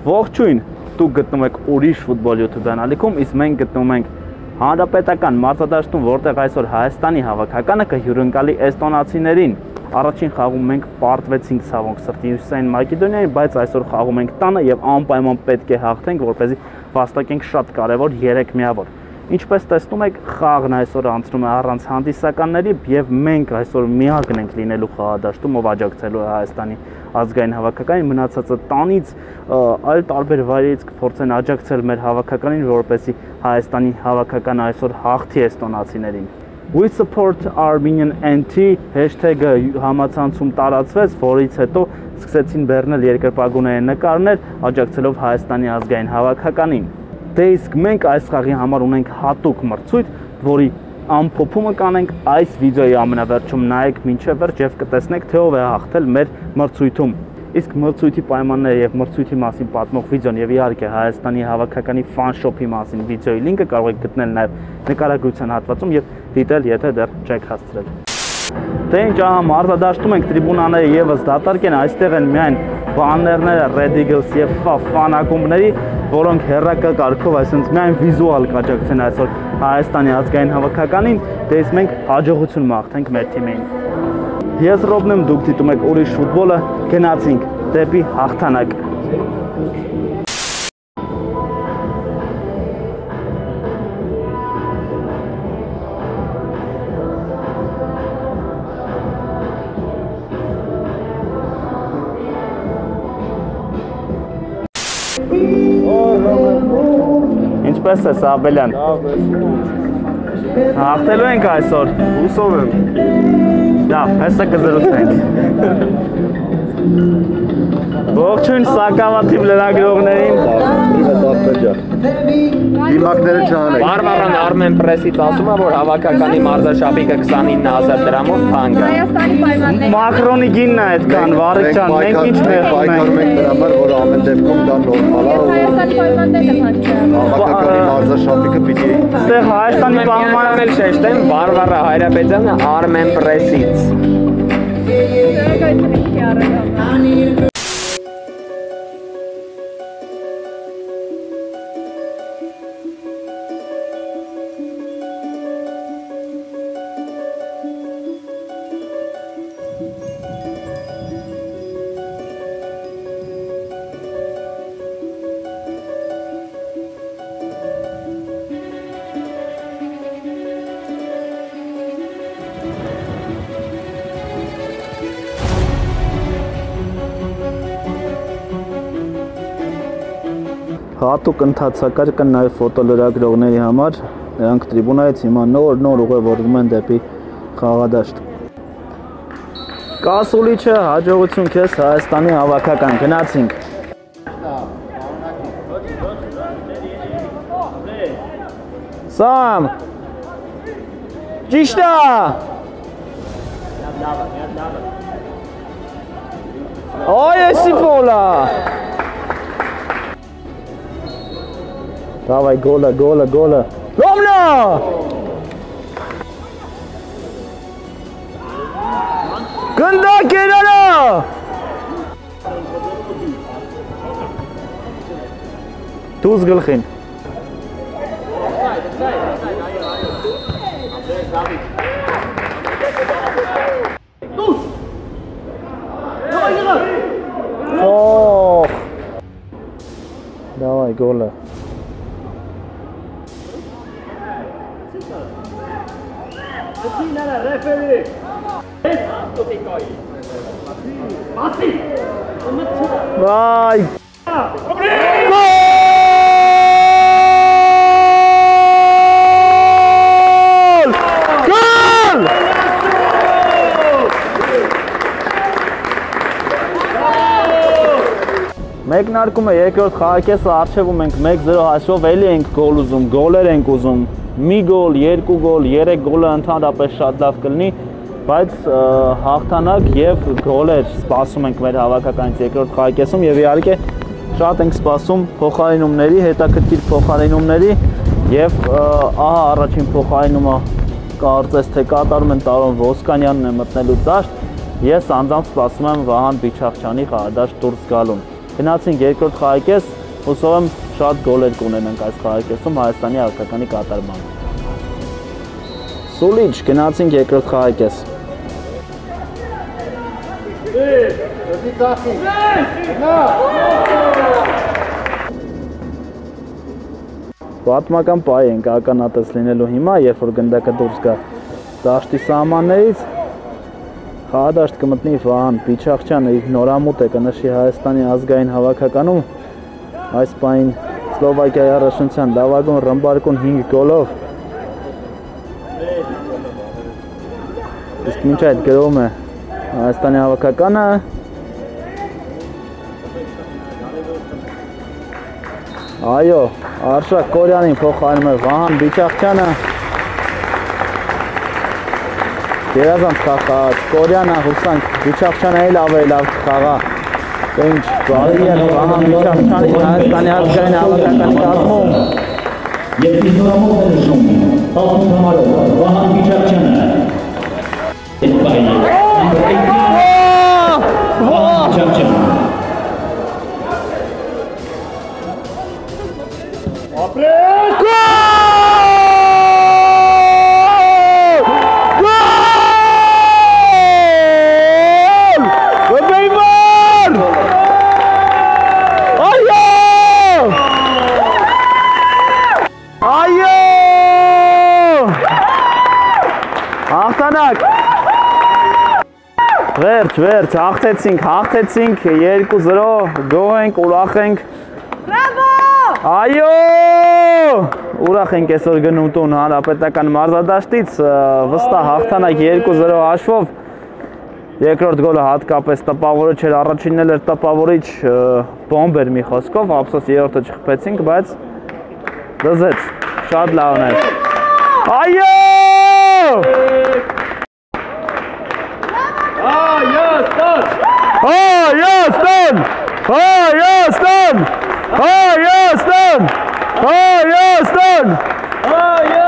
Ողջույն, դուք գտնում եք ուրիշ ֆուտբոլ YouTube-յան ալիքում, իսկ մենք գտնում ենք հանրապետական մարզադաշտում, որտեղ այսօր Հայաստանի հավաքականը կհյուրընկալի էստոնացիներին։ Առաջին խաղում մենք պարտվեցինք ցավոք սրտի Հյուսիսային Մակեդոնիային, բայց այսօր խաղում ենք տանը եւ անպայման պետք է հաղթենք, որպեսզի վաստակենք շատ կարեւոր 3 միավոր։ Ինչպես տեսնում եք, խաղն այսօր անցնում է առանց հանդիսականների եւ մենք այսօր միակն ենք լինելու խաղադաշտում, ով աջակցելու է Հայաստանի ազգային հավաքականին, մնացածը տանից այլ տարբեր վայրերից կփորձեն աջակցել մեր հավաքականին, որպեսզի Հայաստանի հավաքականը այսօր հաղթի էստոնացիներին։ We support Armenian NT hashtag-ը համացանցում տարածվեց, որից հետո սկսեցին բեռնել երկրպագուների նկարներ, աջակցելով Հայաստանի ազգային հավաքականին։ Դե իսկ մենք այս խաղի համար ունենք հատուկ մրցույթ, որի ամփոփումը կանենք այս վիդեոյի ամենավերջում, նայեք մինչև վերջ եւ կտեսնեք, թե ով է հաղթել մեր մրցույթում։ Իսկ մրցույթի պայմանները եւ մրցույթի մասին պատմող վիդեոն եւ իհարկե Հայաստանի հավաքականի ֆան շոփի մասին վիդեոյի լինկը կարող եք գտնել նաեւ նկարագրության հատվածում եւ դիտել, եթե դեռ չեք հասցրել։ Դե ինչ, ահա մարզադաշտում ենք, տրիբունաները եւս դատարկ են, այստեղ են միայն բաներները Red Eagles եւ ֆան ակումբների, որոնք հերրակա կարգով այսինքն միայն վիզուալ կաջակցեն այսօր Հայաստանի ազգային հավաքականին, դե իսկ մենք հաջողություն մաղթենք մեր թիմին։ Ես Ռոբն եմ, դուք դիտում եք ուրիշ ֆուտբոլը, գնացինք դեպի հաղթանակ։ Ինչպես է Սաբելյան։ Հաղթելու ենք այսօր։ Հուսով եմ։ Լավ, հեսա կզրուցենք։ Ողջույն Սակավաթիվ լրագրողներին։ Դիմակները չանեք։ Վարվարան Armen Press-ից ասում է, որ հավաքականի մարզաշապիկը 29000 դրամով թանկ է։ Հայաստանի պայմանները։ Մակրոնի գինն է այդքան, Վարիք ջան, մենք ինչ պայքարում ենք դրա համար, որ ամեն դեպքում դա նորմալ է։ Հայաստանի պայմանները հաշվի։ Հավաքականի մարզաշապիկը պիտի։ Այստեղ Հայաստանի պայմանները էլ շեշտեմ, Վարվարա Հայրապետյանը Armen Press-ից։ Շնորհակալություն եք առայժմ։ Հատուկ ընթացակարգ կան նաև ֆոտոլրագրողների համար, նրանք տրիբունայից հիմա նոր ուղևորվում են դեպի խաղադաշտ։ Կասուլիչը, հաջողություն քեզ Հայաստանի հավաքական, գնացինք։ Սամ, ճիշտ է։ Այ էսի ֆոլա։ Давай, гола. Ромна! Гында կերարա! Դուզ գլխին։ Давай, гола. Vai! Gol! Gol! Մեկնարկում է երկրորդ խաղակեսը, առջևում ենք 1-0 հաշվով, էլի ենք գոլ ուզում, գոլեր ենք ուզում, մի գոլ, 2 գոլ, 3 գոլը ընդհանրապես շատ լավ կլինի, բայց հաղթանակ եւ գոլեր սպասում ենք մեր հավաքականից երկրորդ խաղակեսում եւ իհարկե շատ ենք սպասում փոխարինումների, հետաքրքիր փոխարինումների եւ ահա առաջին փոխարինումը կարծես թե կատարում են Տարոն Ոսկանյանն է մտնելու դաշտ։ Ես անձամբ սպասում եմ Վահան Բիչախչյանի խաղադաշտ դուրս գալուն։ Գնացինք երկրորդ խաղակես, հուսով եմ շատ գոլեր կունենանք այս խաղակեսում Հայաստանի հավաքականի կատարմամբ։ Սուլիչ, գնացինք երկրորդ խաղակես։ Պատմական պայ ենք ականատես լինելու հիմա, երբ որ գնդակը դուրս գա դաշտի սահմաններից, խաղադաշտ կմտնի Վահան Պիչախչյանը, իր նորամուտ է կնշի Հայաստանի ազգային հավաքականում, այս պահին Սլովակիայի առաջնության լավագույն ռմբարկուն 5 գոլով, իսկ մինչ այդ գրում է Հայաստանի հավաքականը, այո, Արշակ Կորյանին փոխարինում է Վահան Պիչախչյանը, Երազանց խաղաց Կորյանը, հուսանք Պիչախչյանը էլ ավելի լավ խաղա, ինչ բարի է Վահան Պիչախչյանի Հայաստանի ազգային հավաքականի կազմում։ Եվ նորամուտ է նշում 18 համարով Վահան Պիչախչյանը։ Այս պահին Վահան Պիչախչյանը։ Վերջ, հաղթեցինք, 2-0, գոհ ենք, ուրախ ենք։ Բրավո! Այո! Ուրախ ենք այսօր գնում տուն հանրապետական մարզադաշտից, վստահ հաղթանակ 2-0 հաշվով։ Երկրորդ գոլը հատկապես տպավորիչ էր, առաջինն էլ էր տպավորիչ բոմբ էր մի խոսքով, ափսոս երրորդը չխփեցինք, բայց դզեց, շատ լավն էր։ Այո! Հայաստան! Հայաստան! Հայաստան! Հայաստան! Հայաստան!